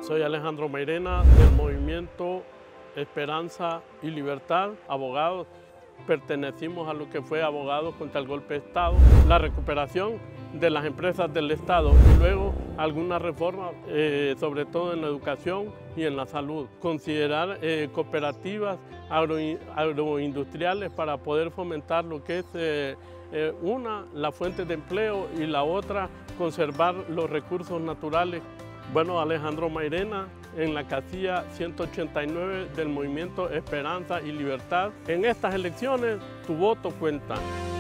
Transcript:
Soy Alejandro Mairena del movimiento Esperanza y Libertad, abogados. Pertenecimos a lo que fue Abogados contra el Golpe de Estado, la recuperación de las empresas del Estado y luego algunas reformas, sobre todo en la educación y en la salud. Considerar cooperativas agroindustriales para poder fomentar lo que es una, la fuente de empleo y la otra, conservar los recursos naturales. Bueno, Alejandro Mairena, en la casilla 189 del movimiento Esperanza y Libertad. En estas elecciones, tu voto cuenta.